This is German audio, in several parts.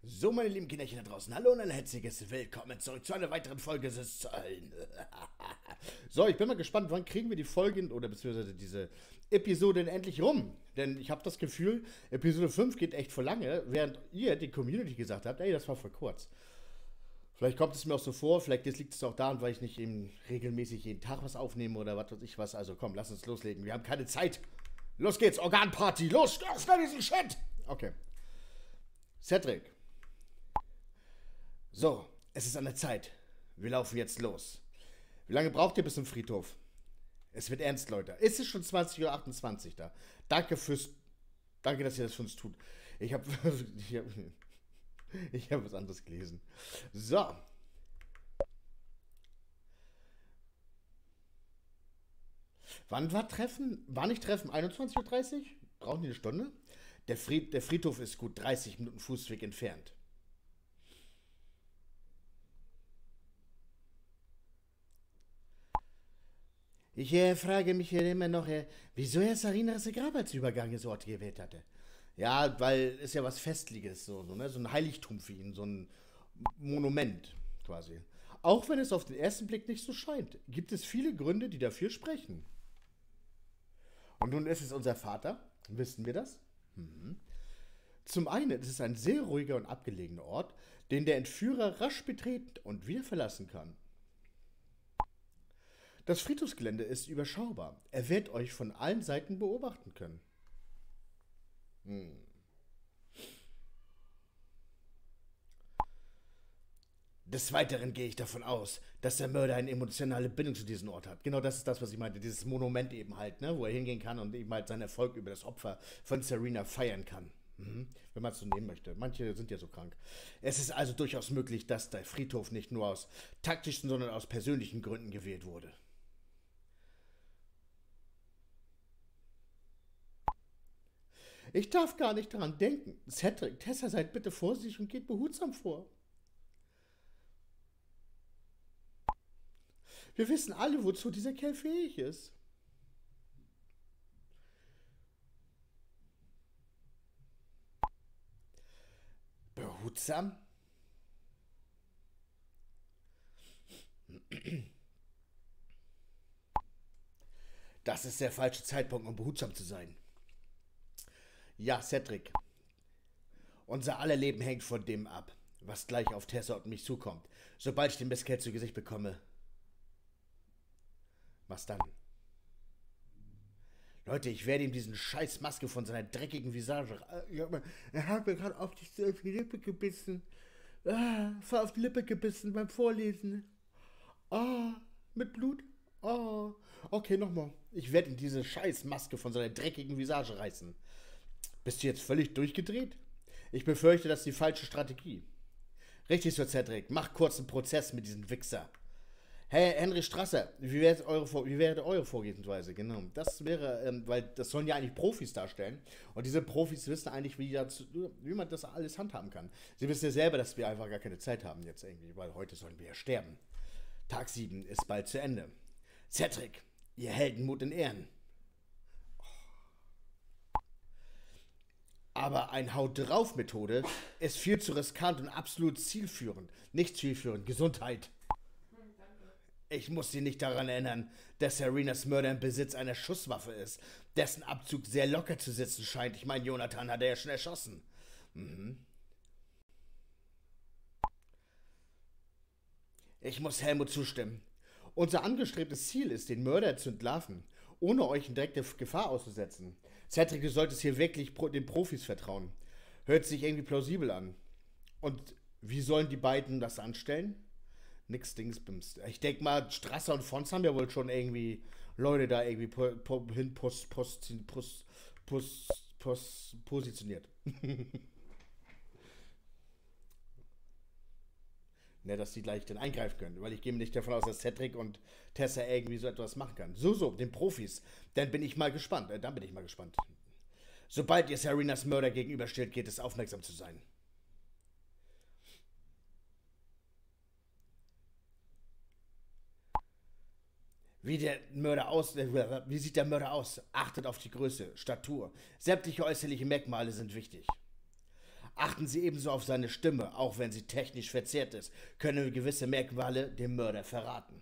So, meine lieben Kinderchen da draußen, hallo und ein herzliches Willkommen zurück zu einer weiteren Folge des Zöllen. So, ich bin mal gespannt, wann kriegen wir die Folgen oder beziehungsweise diese Episoden endlich rum? Denn ich habe das Gefühl, Episode 5 geht echt voll lange, während ihr, die Community, gesagt habt, ey, das war voll kurz. Vielleicht kommt es mir auch so vor, vielleicht liegt es auch daran, weil ich nicht eben regelmäßig jeden Tag was aufnehme oder was weiß ich was. Also komm, lass uns loslegen, wir haben keine Zeit. Los geht's, Organparty, los, öffne diesen Shit! Okay. Cedric. So, es ist an der Zeit. Wir laufen jetzt los. Wie lange braucht ihr bis zum Friedhof? Es wird ernst, Leute. Es ist schon 20:28 Uhr da. Danke, dass ihr das für uns tut. Ich habe ich hab was anderes gelesen. So. Wann war Treffen? War nicht Treffen 21:30 Uhr? Brauchen die eine Stunde? Der Friedhof ist gut 30 Minuten Fußweg entfernt. Ich frage mich hier immer noch, wieso Herr Sarina das Grab als Übergangsort gewählt hatte. Ja, weil es ja was Festliches, ne? So ein Heiligtum für ihn, so ein Monument quasi. Auch wenn es auf den ersten Blick nicht so scheint, gibt es viele Gründe, die dafür sprechen. Und nun ist es unser Vater, wissen wir das? Mhm. Zum einen ist es ein sehr ruhiger und abgelegener Ort, den der Entführer rasch betreten und wieder verlassen kann. Das Friedhofsgelände ist überschaubar. Er wird euch von allen Seiten beobachten können. Hm. Des Weiteren gehe ich davon aus, dass der Mörder eine emotionale Bindung zu diesem Ort hat. Genau das ist das, was ich meinte. Dieses Monument eben halt, ne? Wo er hingehen kann und eben halt seinen Erfolg über das Opfer von Serena feiern kann. Mhm. Wenn man es so nehmen möchte. Manche sind ja so krank. Es ist also durchaus möglich, dass der Friedhof nicht nur aus taktischen, sondern aus persönlichen Gründen gewählt wurde. Ich darf gar nicht daran denken. Cedric, Tessa, seid bitte vorsichtig und geht behutsam vor. Wir wissen alle, wozu dieser Kerl fähig ist. Behutsam? Das ist der falsche Zeitpunkt, um behutsam zu sein. Ja, Cedric. Unser aller Leben hängt von dem ab, was gleich auf Tessa und mich zukommt. Sobald ich den Mistkerl zu Gesicht bekomme. Was dann? Leute, ich werde ihm diesen scheiß Maske von seiner dreckigen Visage. Er hat mir gerade auf die Lippe gebissen. Voll auf die Lippe gebissen beim Vorlesen. Ah, mit Blut. Ah. Okay, nochmal. Ich werde ihm diese scheiß Maske von seiner dreckigen Visage reißen. Bist du jetzt völlig durchgedreht? Ich befürchte, das ist die falsche Strategie. Richtig so, Cedric. Mach kurz einen Prozess mit diesem Wichser. Hey, Henry Strasser, wie wäre eure Vorgehensweise? Genau, das wäre, weil das sollen ja eigentlich Profis darstellen. Und diese Profis wissen eigentlich, wie man das alles handhaben kann. Sie wissen ja selber, dass wir einfach gar keine Zeit haben jetzt irgendwie, weil heute sollen wir ja sterben. Tag 7 ist bald zu Ende. Cedric, ihr Heldenmut in Ehren. Aber ein Haut drauf Methode ist viel zu riskant und absolut zielführend. Nicht zielführend, Gesundheit. Ich muss Sie nicht daran erinnern, dass Serenas Mörder im Besitz einer Schusswaffe ist, dessen Abzug sehr locker zu sitzen scheint. Ich meine, Jonathan hat er ja schon erschossen. Mhm. Ich muss Helmut zustimmen. Unser angestrebtes Ziel ist, den Mörder zu entlarven, ohne euch in direkte Gefahr auszusetzen. Cedric, du solltest hier wirklich den Profis vertrauen. Hört sich irgendwie plausibel an. Und wie sollen die beiden das anstellen? Nix Dingsbims. Ich denke mal, Strasser und Fons haben ja wohl schon irgendwie Leute da irgendwie positioniert. Ne, dass die gleich dann eingreifen können. Weil ich gehe mir nicht davon aus, dass Cedric und Tessa irgendwie so etwas machen kann. So, den Profis. Dann bin ich mal gespannt. Dann bin ich mal gespannt. Sobald ihr Serenas Mörder gegenübersteht, geht es aufmerksam zu sein. Wie sieht der Mörder aus? Achtet auf die Größe, Statur. Sämtliche äußerliche Merkmale sind wichtig. Achten Sie ebenso auf seine Stimme, auch wenn sie technisch verzerrt ist, können gewisse Merkmale den Mörder verraten.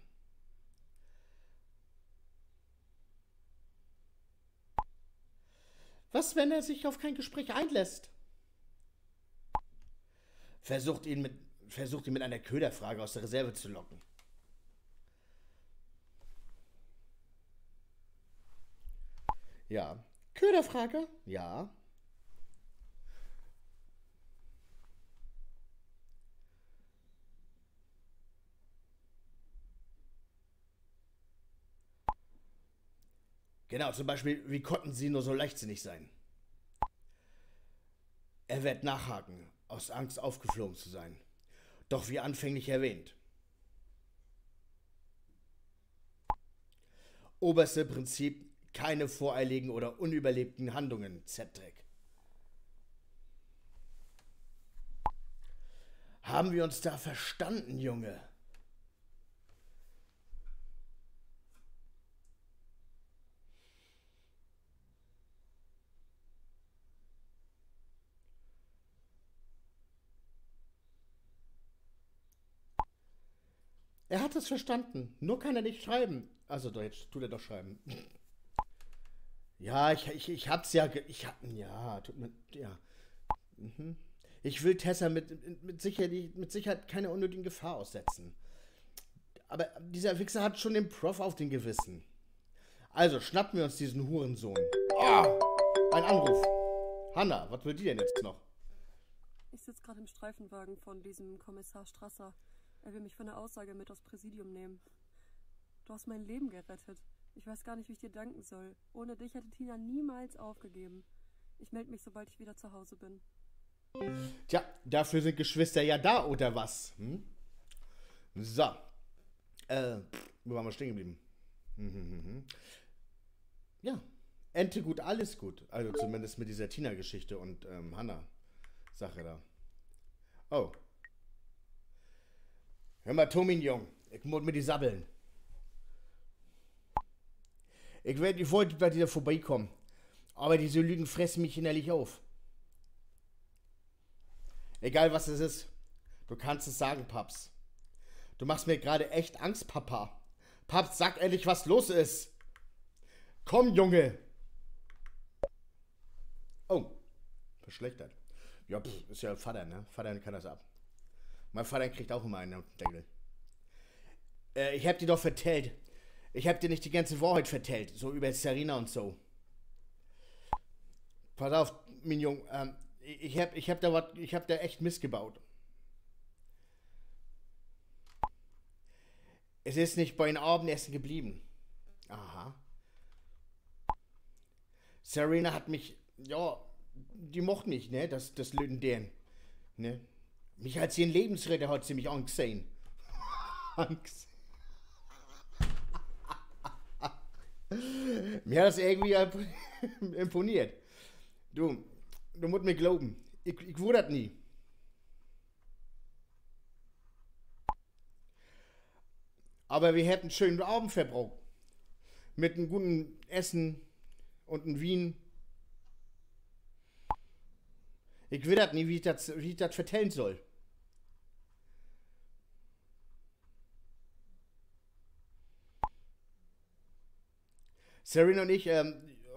Was, wenn er sich auf kein Gespräch einlässt? Versucht ihn mit einer Köderfrage aus der Reserve zu locken. Ja. Köderfrage? Ja. Genau, zum Beispiel, wie konnten Sie nur so leichtsinnig sein? Er wird nachhaken, aus Angst aufgeflogen zu sein. Doch wie anfänglich erwähnt. Oberste Prinzip, keine voreiligen oder unüberlegten Handlungen, Zedric. Haben wir uns da verstanden, Junge? Er hat es verstanden, nur kann er nicht schreiben. Also Deutsch, tut er doch schreiben. Ja, ich hab's ja, ja, tut mir, ja. Mhm. Ich will Tessa mit Sicherheit keine unnötigen Gefahr aussetzen. Aber dieser Wichser hat schon den Prof auf den Gewissen. Also schnappen wir uns diesen Hurensohn. Oh, ein Anruf. Hanna, was will die denn jetzt noch? Ich sitze gerade im Streifenwagen von diesem Kommissar Strasser. Er will mich für eine Aussage mit aufs Präsidium nehmen. Du hast mein Leben gerettet. Ich weiß gar nicht, wie ich dir danken soll. Ohne dich hätte Tina niemals aufgegeben. Ich melde mich, sobald ich wieder zu Hause bin. Tja, dafür sind Geschwister ja da, oder was? Hm? So. Wo waren wir stehen geblieben? Ja. Ente gut, alles gut. Also zumindest mit dieser Tina-Geschichte und Hanna-Sache da. Oh. Hör mal, Tomin, Jung. Ich muss mir die sabbeln. Ich wollte bei dir vorbeikommen. Aber diese Lügen fressen mich innerlich auf. Egal was es ist. Du kannst es sagen, Paps. Du machst mir gerade echt Angst, Papa. Paps, sag endlich, was los ist. Komm, Junge. Oh. Verschlechtert. Ja, ist ja Vater, ne? Vater kann das ab. Mein Vater kriegt auch immer einen Deckel. Ich hab dir doch vertellt. Ich hab dir nicht die ganze Wahrheit vertellt. So über Serena und so. Pass auf, mein Junge. Ich hab da echt missgebaut. Es ist nicht bei den Abendessen geblieben. Aha. Serena hat mich, ja, die mochte mich, ne, das Löten deren. Ne? Mich als ihren Lebensretter hat sie mich angesehen. Angst. Mir hat das irgendwie imponiert. Du musst mir glauben. Ich wurde das nie. Aber wir hätten einen schönen Abend verbraucht. Mit einem guten Essen und einem Wien. Ich will das nie, wie ich das vertellen soll. Serena und ich, ja,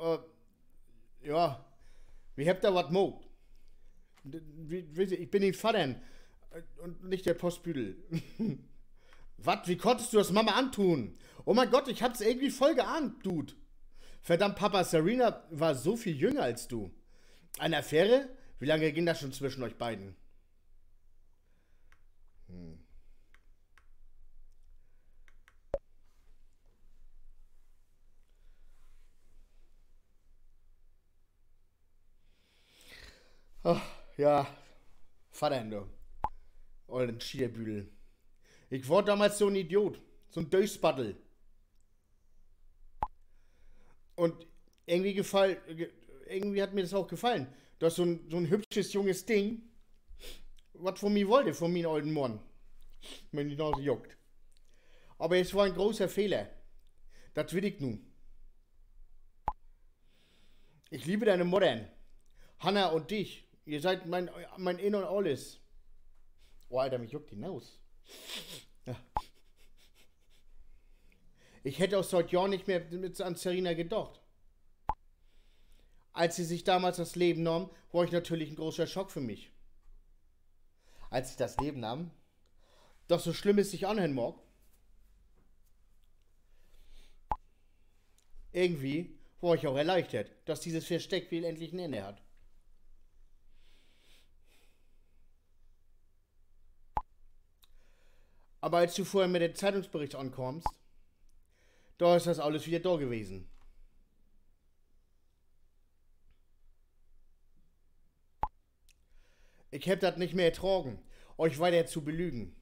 wir habt da was mogt. Ich bin den Vater und nicht der Postbüdel. Was, wie konntest du das Mama antun? Oh mein Gott, ich hab's irgendwie voll geahnt, Dude. Verdammt, Papa, Serena war so viel jünger als du. Eine Affäre? Wie lange ging das schon zwischen euch beiden? Ach, ja, Vater, du. Ollen Schierbüdel. Ich war damals so ein Idiot. So ein Durchspattel. Und irgendwie hat mir das auch gefallen. Dass so ein hübsches, junges Ding, was von mir wollte, von mir alten Mann. Wenn die Nase juckt. Aber es war ein großer Fehler. Das will ich nun. Ich liebe deine Mutter, Hanna und dich. Ihr seid mein In und Alles. Oh, Alter, mich juckt die Naus. Ja. Ich hätte auch seit Jahren nicht mehr an Serena gedacht. Als sie sich damals das Leben nahm, war ich natürlich ein großer Schock für mich. Als sie das Leben nahm, doch so schlimm es sich anhören mag. Irgendwie war ich auch erleichtert, dass dieses Versteckspiel endlich ein Ende hat. Aber als du vorher mit dem Zeitungsbericht ankommst, da ist das alles wieder da gewesen. Ich hab das nicht mehr ertragen, euch weiter zu belügen.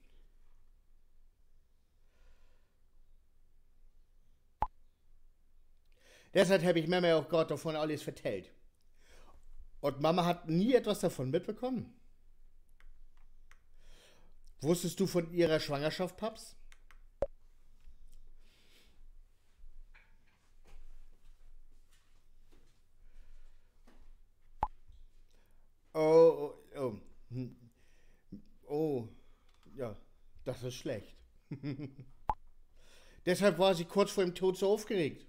Deshalb habe ich Mama auch gerade davon alles vertellt. Und Mama hat nie etwas davon mitbekommen. Wusstest du von ihrer Schwangerschaft, Paps? Oh, oh, oh. Oh, ja, das ist schlecht. Deshalb war sie kurz vor dem Tod so aufgeregt.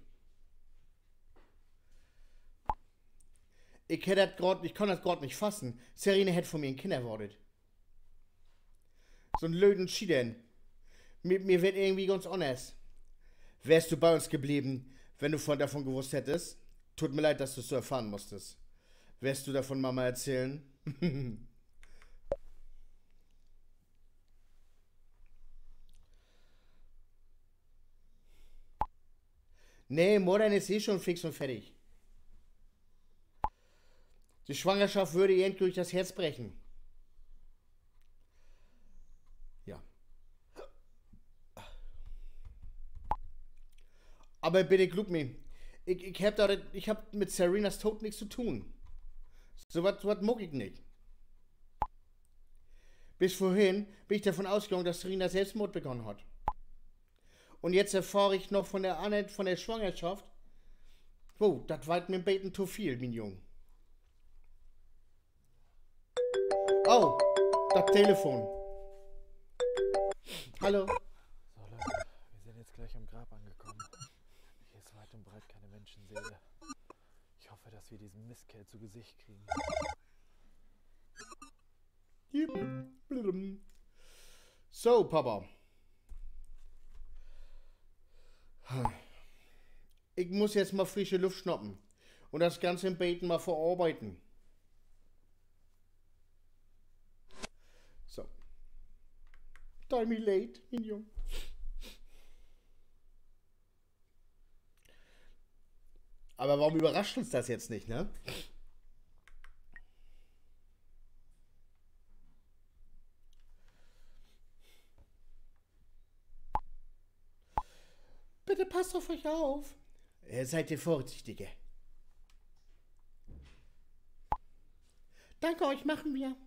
Ich kann das gerade nicht fassen. Serena hätte von mir ein Kind erwartet. So ein löden Schieden. Mir wird irgendwie ganz anders. Wärst du bei uns geblieben, wenn du davon gewusst hättest? Tut mir leid, dass du es so erfahren musstest. Wärst du davon Mama erzählen? Nee, Modern ist eh schon fix und fertig. Die Schwangerschaft würde ihr endgültig das Herz brechen. Ja. Aber bitte glaub mir, ich hab mit Serenas Tod nichts zu tun. So was mag ich nicht. Bis vorhin bin ich davon ausgegangen, dass Serena Selbstmord begonnen hat. Und jetzt erfahre ich noch von der Schwangerschaft. Oh, das war mir beten zu viel, mein Junge. Oh, das Telefon. Hallo. So Leute, wir sind jetzt gleich am Grab angekommen. Hier ist weit und breit keine Menschenseele. Ich hoffe, dass wir diesen Mistkerl zu Gesicht kriegen. So, Papa. Ich muss jetzt mal frische Luft schnappen und das Ganze im Beten mal verarbeiten. So. Time late, mein Junge. Aber warum überrascht uns das jetzt nicht, ne? Bitte passt auf euch auf. Seid ihr vorsichtiger. Danke euch, machen wir.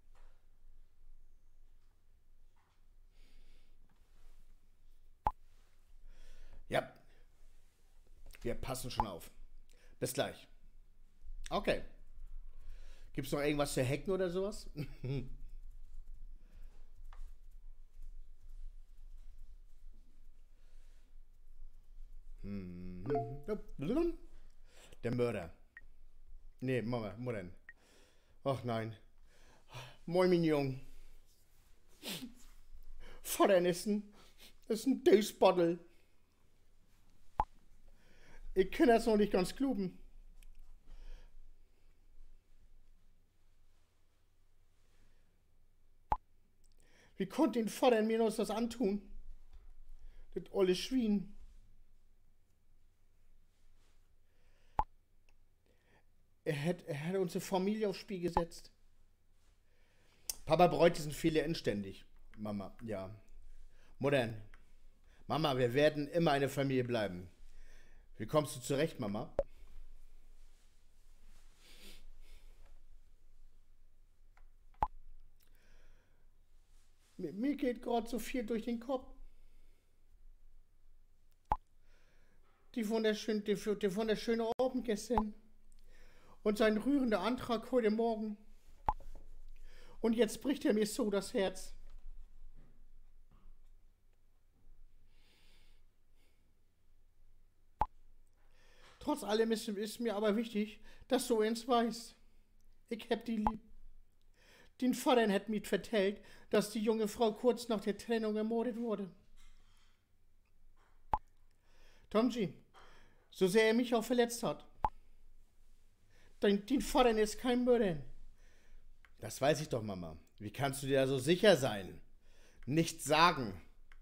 Ja. Wir passen schon auf. Bis gleich. Okay. Gibt's noch irgendwas zu hacken oder sowas? Der Mörder. Nee, Mama, Mutter. Ach nein. Moin, mein Jung. Vater ist ein Dösbottel. Ich kann das noch nicht ganz glauben. Wie konnte den Vater mir noch das antun? Das olle Schwein. Er hat unsere Familie aufs Spiel gesetzt. Papa bereut diesen Fehler inständig. Mama, ja. Mutter, Mama, wir werden immer eine Familie bleiben. Wie kommst du zurecht, Mama? Mir geht gerade so viel durch den Kopf. Die wunderschöne Abend gestern. Und sein rührender Antrag heute Morgen. Und jetzt bricht er mir so das Herz. Trotz allem ist mir aber wichtig, dass du eins weißt. Ich hab die lieb. Den Vater hat mir vertellt, dass die junge Frau kurz nach der Trennung ermordet wurde. Tomji, so sehr er mich auch verletzt hat. Dein Vater ist kein Mörder. Das weiß ich doch, Mama. Wie kannst du dir da so sicher sein? Nichts sagen.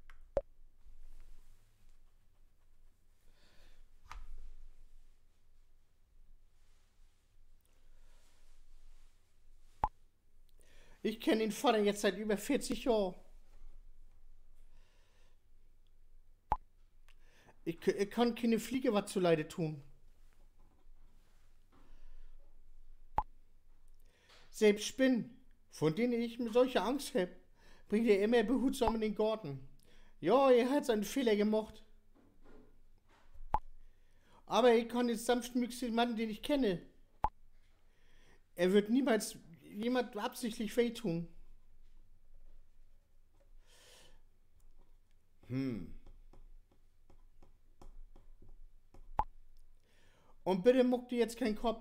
Ich kenne den Vater jetzt seit über 40 Jahren. Ich kann keine Fliege was zuleide tun. Selbst Spinnen, von denen ich mir solche Angst habe, bringt er immer behutsam in den Garten. Ja, er hat seinen Fehler gemacht. Aber ich kann den sanftmütigsten Mann, den ich kenne. Er wird niemals jemand absichtlich wehtun. Und bitte muck dir jetzt keinen Kopf.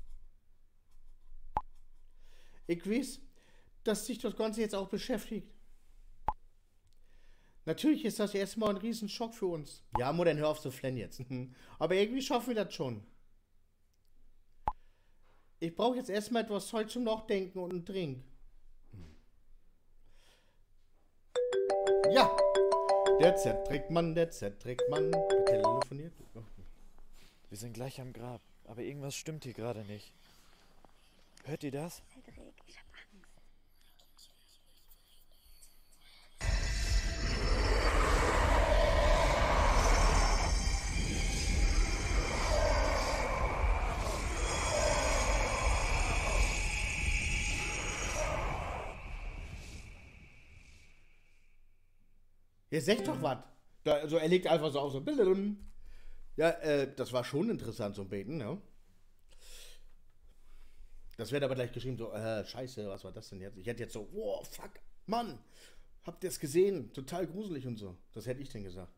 Ich weiß, dass dich das Ganze jetzt auch beschäftigt. Natürlich ist das erstmal ein Riesenschock für uns. Ja, Mutter, dann hör auf zu flennen jetzt. Aber irgendwie schaffen wir das schon. Ich brauche jetzt erstmal etwas Zeug zum Nachdenken und einen Drink. Ja! Der Z-Trickmann. Telefoniert. Wir sind gleich am Grab, aber irgendwas stimmt hier gerade nicht. Hört ihr das? Cedric, ich hab Angst. Ihr sagt doch was. Also er legt einfach so auf so. Ja, das war schon interessant, so ein Beten, ja. Das wird aber gleich geschrieben, so, scheiße, was war das denn jetzt? Ich hätte jetzt so, wow, fuck, Mann, habt ihr es gesehen? Total gruselig und so. Das hätte ich denn gesagt.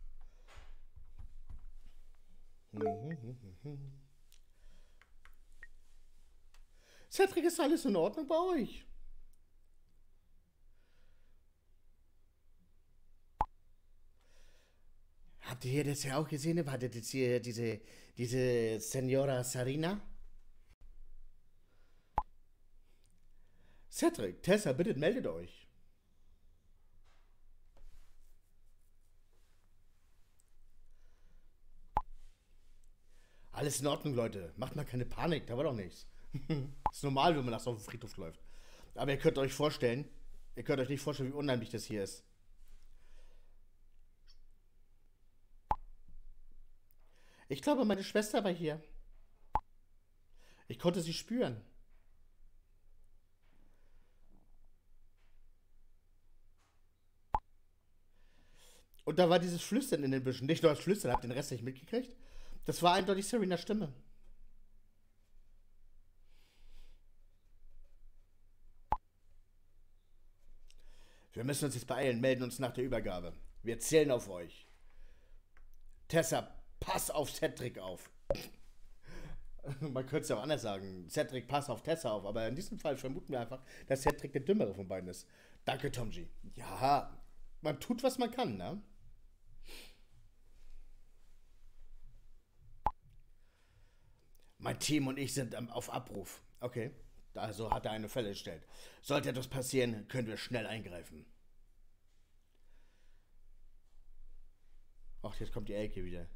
Cedric, ist alles in Ordnung bei euch? Habt ihr das ja auch gesehen? Hattet jetzt hier diese Senora Sarina? Cedric, Tessa, bitte meldet euch. Alles in Ordnung, Leute. Macht mal keine Panik, da war doch nichts. Ist normal, wenn man nachts auf den Friedhof läuft. Aber ihr könnt euch nicht vorstellen, wie unheimlich das hier ist. Ich glaube, meine Schwester war hier. Ich konnte sie spüren. Und da war dieses Flüstern in den Büschen. Nicht nur das Flüstern, habt den Rest nicht mitgekriegt. Das war eindeutig Serenas Stimme. Wir müssen uns jetzt beeilen, melden uns nach der Übergabe. Wir zählen auf euch. Tessa, pass auf Cedric auf. Man könnte es ja auch anders sagen. Cedric, pass auf Tessa auf. Aber in diesem Fall vermuten wir einfach, dass Cedric der Dümmere von beiden ist. Danke, Tomji. Ja, man tut, was man kann, ne? Mein Team und ich sind auf Abruf. Okay, also hat er eine Falle gestellt. Sollte etwas passieren, können wir schnell eingreifen. Ach, jetzt kommt die Elke wieder.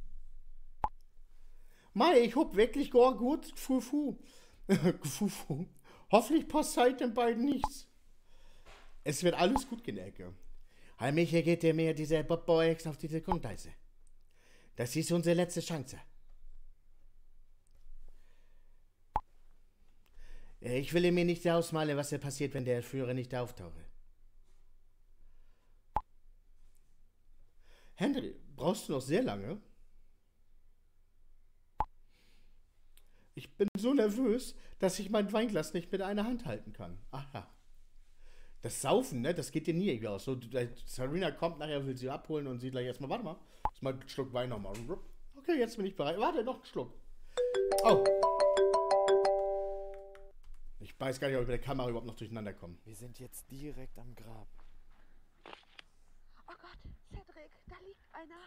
Mei, ich hab wirklich gar gut Fufu. Fufu. Hoffentlich passiert den beiden nichts. Es wird alles gut gehen, Elke. Heimlich geht dir mir dieser Bob Boyex auf diese Grundeise. Das ist unsere letzte Chance. Ich will mir nicht ausmalen, was passiert, wenn der Führer nicht auftauche. Henry, brauchst du noch sehr lange? Ich bin so nervös, dass ich mein Weinglas nicht mit einer Hand halten kann. Aha. Das Saufen, ne, das geht dir nie irgendwie aus. So, Serena kommt nachher, will sie abholen und sie gleich erstmal, warte mal, erstmal einen Schluck Wein nochmal. Okay, jetzt bin ich bereit. Warte, noch einen Schluck. Oh. Ich weiß gar nicht, ob ich mit der Kamera überhaupt noch durcheinander komme. Wir sind jetzt direkt am Grab. Oh Gott, Cedric, da liegt einer.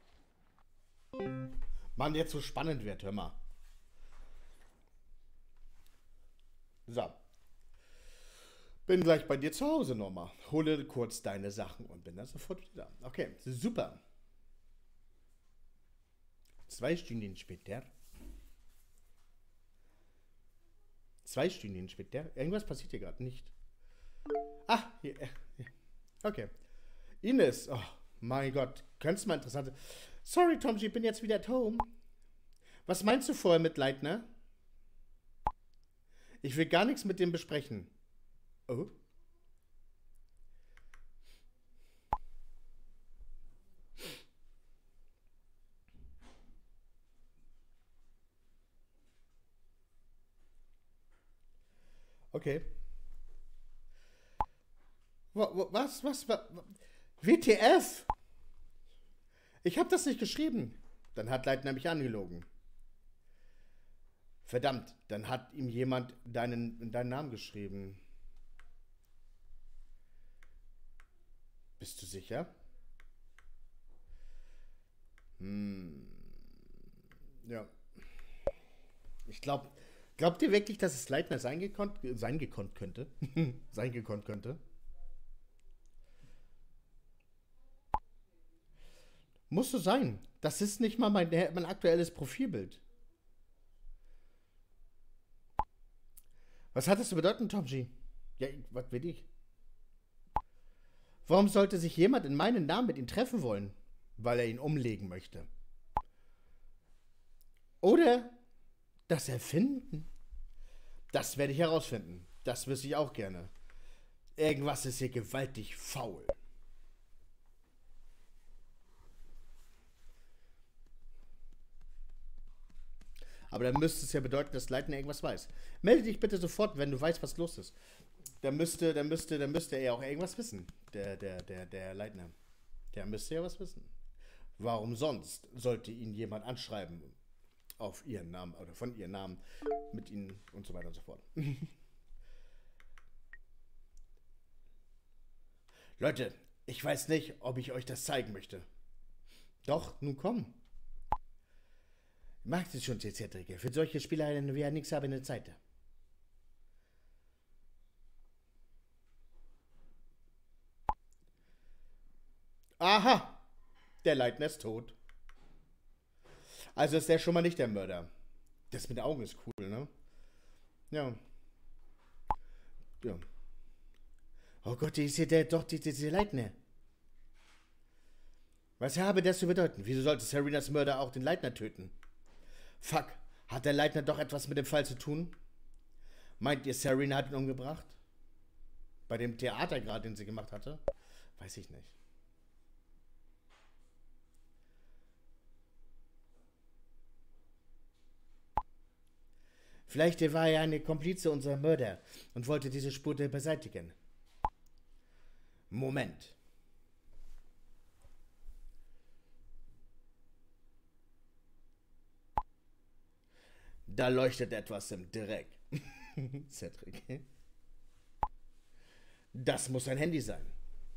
Mann, jetzt so spannend wird, hör mal. So. Bin gleich bei dir zu Hause nochmal. Hole kurz deine Sachen und bin dann sofort wieder da. Okay, super. 2 Stunden später. 2 Stunden später. Irgendwas passiert hier gerade nicht. Ah, hier. Okay. Ines. Oh, mein Gott. Könntest mal interessant. Sorry, Tomji, ich bin jetzt wieder at home. Was meinst du vorher mit Leitner? Ich will gar nichts mit dem besprechen. Oh. Okay. Was? WTF? Ich habe das nicht geschrieben. Dann hat Leitner mich angelogen. Verdammt, dann hat ihm jemand deinen Namen geschrieben. Bist du sicher? Ja. Ich glaubt ihr wirklich, dass es Leitner sein gekonnt könnte? Sein gekonnt könnte? Muss so sein. Das ist nicht mal mein aktuelles Profilbild. Was hat das zu bedeuten, Tomji? Ja, was will ich? Warum sollte sich jemand in meinen Namen mit ihm treffen wollen? Weil er ihn umlegen möchte. Oder das Erfinden? Das werde ich herausfinden. Das wüsste ich auch gerne. Irgendwas ist hier gewaltig faul. Aber dann müsste es ja bedeuten, dass Leitner irgendwas weiß. Melde dich bitte sofort, wenn du weißt, was los ist. Dann müsste er auch irgendwas wissen. Der Leitner. Der müsste ja was wissen. Warum sonst sollte ihn jemand anschreiben auf ihren Namen oder von ihrem Namen mit ihnen und so weiter und so fort. Leute, ich weiß nicht, ob ich euch das zeigen möchte. Doch, nun komm. Macht es schon, Cedric. Für solche Spieler haben wir ja nichts haben in der Zeit. Aha! Der Leitner ist tot. Also ist der schon mal nicht der Mörder. Das mit den Augen ist cool, ne? Ja. Ja. Oh Gott, ist hier dieser Leitner. Was habe das zu bedeuten? Wieso sollte Serenas Mörder auch den Leitner töten? Fuck, hat der Leitner doch etwas mit dem Fall zu tun? Meint ihr, Serena hat ihn umgebracht? Bei dem Theater gerade, den sie gemacht hatte? Weiß ich nicht. Vielleicht war er eine Komplize unserer Mörder und wollte diese Spur beseitigen. Moment. Da leuchtet etwas im Dreck. Cedric. Das muss ein Handy sein.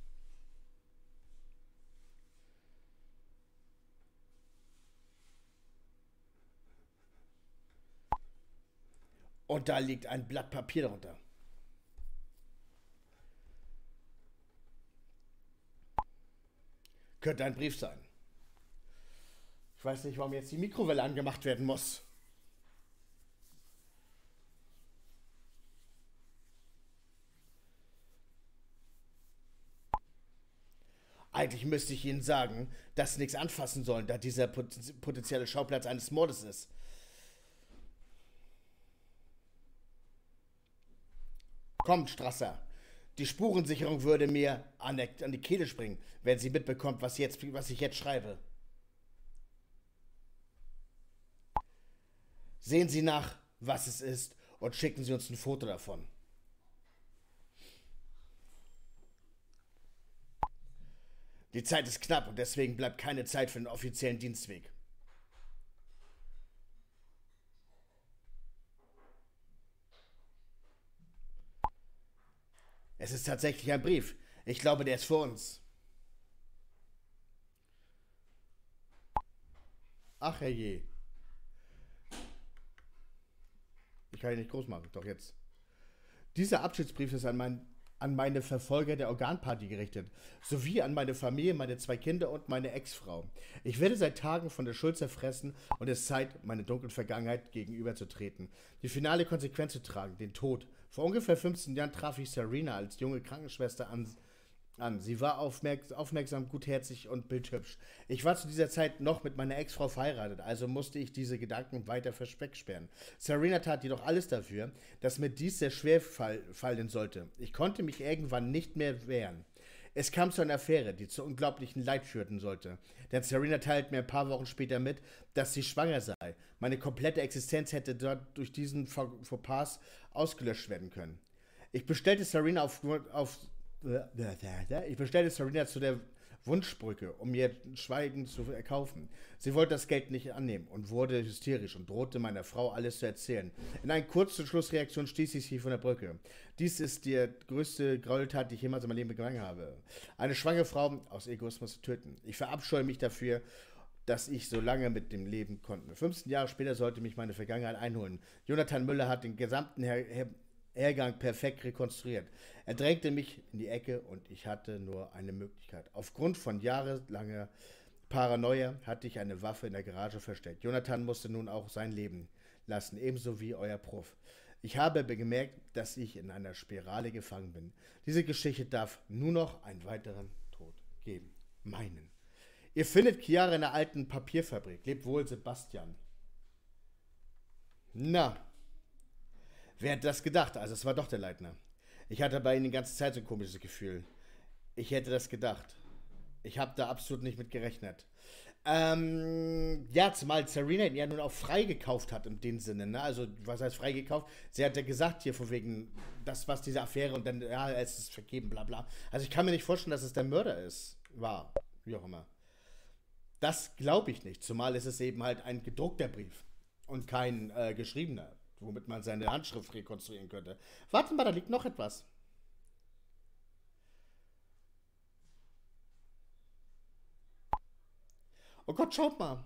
Und da liegt ein Blatt Papier darunter. Könnte ein Brief sein. Ich weiß nicht, warum jetzt die Mikrowelle angemacht werden muss. Eigentlich müsste ich Ihnen sagen, dass Sie nichts anfassen sollen, da dieser potenzielle Schauplatz eines Mordes ist. Kommt, Strasser. Die Spurensicherung würde mir an die Kehle springen, wenn sie mitbekommt, was ich jetzt schreibe. Sehen Sie nach, was es ist, und schicken Sie uns ein Foto davon. Die Zeit ist knapp und deswegen bleibt keine Zeit für den offiziellen Dienstweg. Es ist tatsächlich ein Brief. Ich glaube, der ist für uns. Ach herrje. Ich kann ihn nicht groß machen, doch jetzt. Dieser Abschiedsbrief ist an meine Verfolger der Organparty gerichtet, sowie an meine Familie, meine 2 Kinder und meine Ex-Frau. Ich werde seit Tagen von der Schuld zerfressen und es ist Zeit, meine dunklen Vergangenheit gegenüberzutreten, die finale Konsequenz zu tragen, den Tod. Vor ungefähr 15 Jahren traf ich Serena als junge Krankenschwester an. Sie war aufmerksam, gutherzig und bildhübsch. Ich war zu dieser Zeit noch mit meiner Ex-Frau verheiratet, also musste ich diese Gedanken weiter versperren. Serena tat jedoch alles dafür, dass mir dies sehr schwer fallen sollte. Ich konnte mich irgendwann nicht mehr wehren. Es kam zu einer Affäre, die zu unglaublichen Leid führen sollte. Denn Serena teilte mir ein paar Wochen später mit, dass sie schwanger sei. Meine komplette Existenz hätte dort durch diesen Fauxpas ausgelöscht werden können. Ich bestellte Serena zu der Wunschbrücke, um ihr Schweigen zu erkaufen. Sie wollte das Geld nicht annehmen und wurde hysterisch und drohte meiner Frau alles zu erzählen. In einer kurzen Schlussreaktion stieß ich sie von der Brücke. Dies ist die größte Gräueltat, die ich jemals in meinem Leben begangen habe. Eine schwangere Frau aus Egoismus zu töten. Ich verabscheue mich dafür, dass ich so lange mit dem Leben konnte. 15 Jahre später sollte mich meine Vergangenheit einholen. Jonathan Müller hat den gesamten Hergang perfekt rekonstruiert. Er drängte mich in die Ecke und ich hatte nur eine Möglichkeit. Aufgrund von jahrelanger Paranoia hatte ich eine Waffe in der Garage versteckt. Jonathan musste nun auch sein Leben lassen, ebenso wie euer Prof. Ich habe gemerkt, dass ich in einer Spirale gefangen bin. Diese Geschichte darf nur noch einen weiteren Tod geben. Meinen. Ihr findet Chiara in der alten Papierfabrik. Lebt wohl, Sebastian. Na, wer hätte das gedacht? Also es war doch der Leitner. Ich hatte bei ihm die ganze Zeit so ein komisches Gefühl. Ich hätte das gedacht. Ich habe da absolut nicht mit gerechnet. Ja, zumal Serena ihn ja nun auch freigekauft hat in dem Sinne, ne? Also, was heißt freigekauft? Sie hat ja gesagt hier von wegen, das was diese Affäre und dann, ja, es ist vergeben, bla bla. Also ich kann mir nicht vorstellen, dass es der Mörder ist. War, wie auch immer. Das glaube ich nicht, zumal ist es eben halt ein gedruckter Brief und kein geschriebener, womit man seine Handschrift rekonstruieren könnte. Warte mal, da liegt noch etwas. Oh Gott, schaut mal.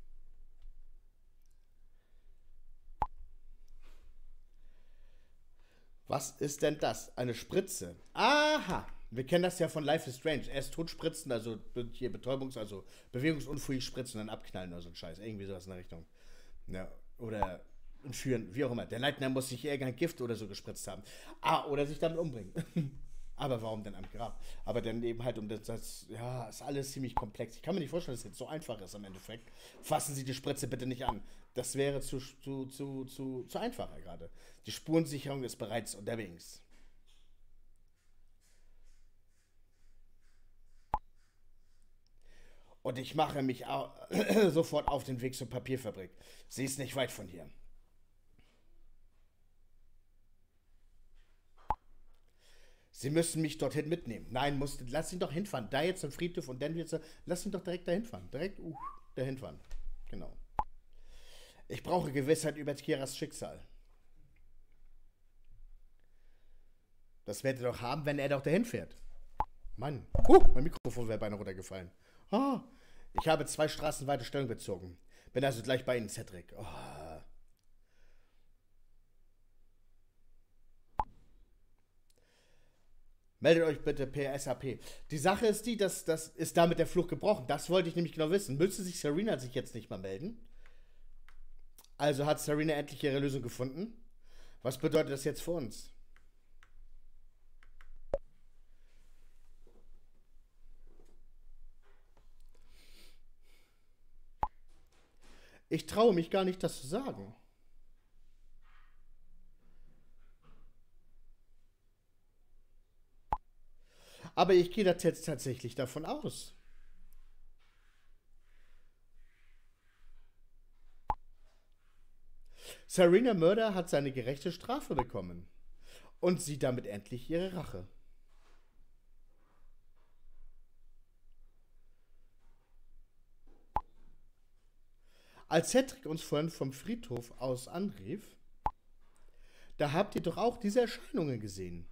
Was ist denn das? Eine Spritze. Aha. Wir kennen das ja von Life is Strange. Erst totspritzen, also hier also bewegungsunfähig spritzen und dann abknallen oder so ein Scheiß. Irgendwie sowas in der Richtung. Ja, oder entführen, wie auch immer. Der Leitner muss sich irgendein Gift oder so gespritzt haben. Oder sich damit umbringen. Aber warum denn am Grab? Aber dann eben halt ja, ist alles ziemlich komplex. Ich kann mir nicht vorstellen, dass es jetzt so einfach ist im Endeffekt. Fassen Sie die Spritze bitte nicht an. Das wäre zu einfacher gerade. Die Spurensicherung ist bereits unterwegs. Und ich mache mich sofort auf den Weg zur Papierfabrik. Sie ist nicht weit von hier. Sie müssen mich dorthin mitnehmen. Nein, lass ihn doch hinfahren. Da jetzt zum Friedhof und dann wieder lass ihn doch direkt dahin fahren. Direkt dahin fahren. Genau. Ich brauche Gewissheit über Chiaras Schicksal. Das werdet ihr doch haben, wenn er doch dahin fährt. Mann. Mein Mikrofon wäre beinahe runtergefallen. Ich habe 2 Straßen weiter Stellung bezogen. Bin also gleich bei Ihnen, Cedric. Meldet euch bitte per SAP. Die Sache ist die, das ist da mit der Flucht gebrochen. Das wollte ich nämlich genau wissen. Müsste sich Serena jetzt nicht mal melden? Also hat Serena endlich ihre Lösung gefunden? Was bedeutet das jetzt für uns? Ich traue mich gar nicht, das zu sagen. Aber ich gehe da jetzt tatsächlich davon aus. Serena Murder hat seine gerechte Strafe bekommen. Und sieht damit endlich ihre Rache. als Cedric uns vorhin vom Friedhof aus anrief, da habt ihr doch auch diese Erscheinungen gesehen.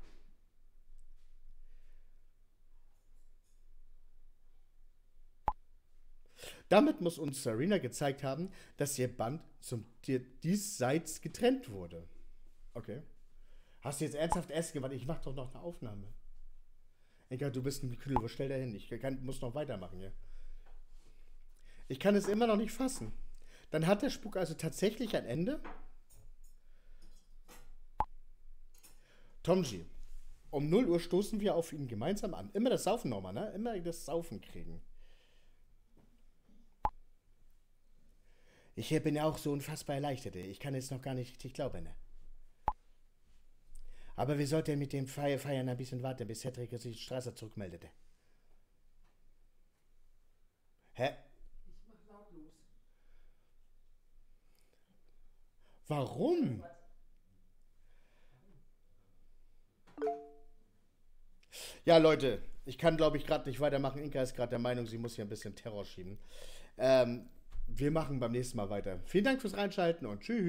Damit muss uns Serena gezeigt haben, dass ihr Band zum diesseits getrennt wurde. Okay. Hast du jetzt ernsthaft Essen gewartet? Ich mach doch noch eine Aufnahme. Egal, du bist ein Kühl, wo stell da hin? Ich muss noch weitermachen hier. Ich kann es immer noch nicht fassen. Dann hat der Spuk also tatsächlich ein Ende? Tomji, um 0 Uhr stoßen wir auf ihn gemeinsam an. Immer das Saufen nochmal, ne? Immer das Saufen kriegen. Ich bin ja auch so unfassbar erleichtert. Ich kann es noch gar nicht richtig glauben, ne? Aber wir sollten mit dem Feiern ein bisschen warten, bis Cedric sich die Straße zurückmeldete. Hä? Ich mach lautlos. Warum? Ja, Leute, ich kann, glaube ich, gerade nicht weitermachen. Inka ist gerade der Meinung, sie muss hier ein bisschen Terror schieben. Wir machen beim nächsten Mal weiter. Vielen Dank fürs Reinschalten und tschüss.